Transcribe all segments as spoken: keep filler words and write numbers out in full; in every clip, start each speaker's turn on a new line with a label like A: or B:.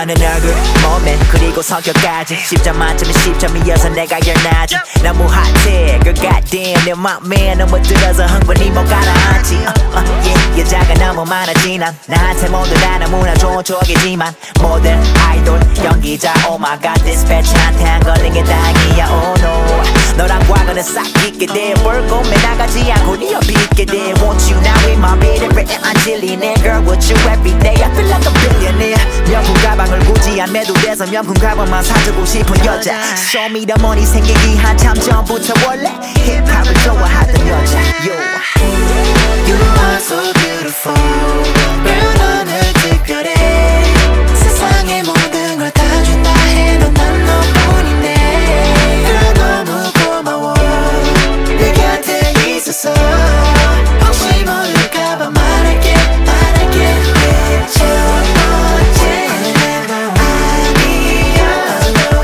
A: 너는 얼굴, 몸매 그리고 성격까지 십 점 만점에 십 점이어서 내가 열나지 너무 핫해 그 goddamn 내 맘에 너무 들어서 흥분이 못 가라앉지 uh, uh, yeah, 여자가 너무 많아지 난 나한테 모두 다 너무나 좋은 추억이지만 모델, 아이돌, 연기자 Oh my god 디스패치한테 안 걸린 게 다행이야 Oh no 너랑 과거는 싹 잊게 돼 벌고 매나가지 않고 네 옆에 있게 돼 Want you now in my bed every 안 질리네 Girl with you every day I feel like a billionaire 명품 가방을 굳이 안 매도 돼서 명품 가방만 사주고 싶은 여자 Show me the money 생기기 한참 전부터 원래 힙합을 좋아하던 여자 Yo.
B: You are so beautiful Girl 너는 특별해 세상의 모든 걸 다 준다 해도 난 너뿐이네 Girl 너무 고마워 내 곁에 있어서 혹시 모를까봐 말할게 말할게 첫 번째는 아니어도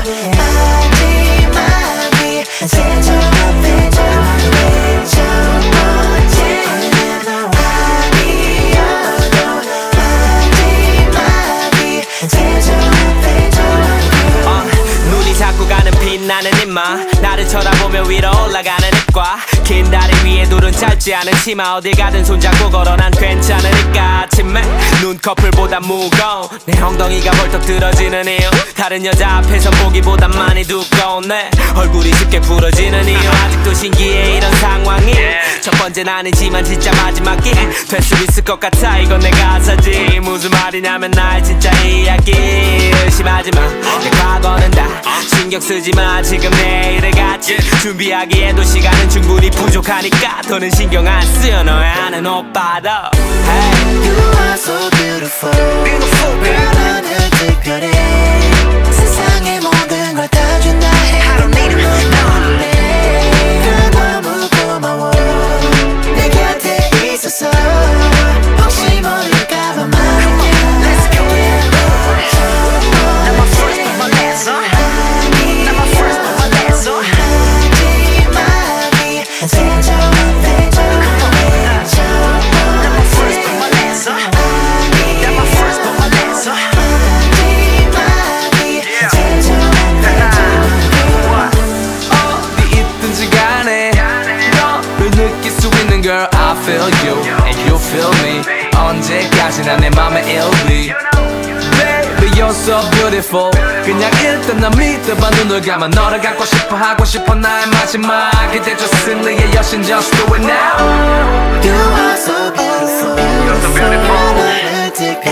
B: 마지막이 제일 좋은 첫 번째는 아니어도 마지막이 제일 좋은
C: 눈이 자꾸 가는 빛나는 입마 나를 쳐다보며 위로 올라가는 입과 긴 다리 위에 둘은 짧지 않은 치마 어딜 가든 손잡고 걸어 난 괜찮으니까 아침에 눈꺼풀보다 무거운 내 엉덩이가 벌떡 들어지는 이유 다른 여자 앞에서 보기보단 많이 두꺼운 내 얼굴이 쉽게 부러지는 이유 아직도 신기해 이런 상황이 첫 번째는 아니지만 진짜 마지막이 될 수 있을 것 같아 이건 내 가사지 무슨 말이냐면 나의 진짜 이야기 의심하지마 내 과거는 다 신경 쓰지마 지금 내일을 같이 준비하기에도 시간은 충분히 부족하니까 더는 신경 안 쓰여 너의 아는 오빠도 Hey
B: You are so beautiful Beautiful girl 너는 특별해 세상의 모든 걸 다 준다 해도 너는 Girl 너무 고마워 내 곁에 있어서 혹시 모를까봐 말할게 Let's go Now my first but my last song Now my first but my last song 마지막이 제일 좋은 제일 좋은 Now my first but my last song Now my first but my last song 마지막이 제일 좋은
D: 어디 있든지 간에 너를 느낄 수 있는 girl I feel you and you feel me 언제까지나 내 맘에 it'll be Baby you're so beautiful 그냥 일단 나 믿어봐 눈을 감아 너를 갖고 싶어 하고 싶어 나의 마지막 이제 저 승리의 여신 just do it now
B: You are so beautiful 너는 특별해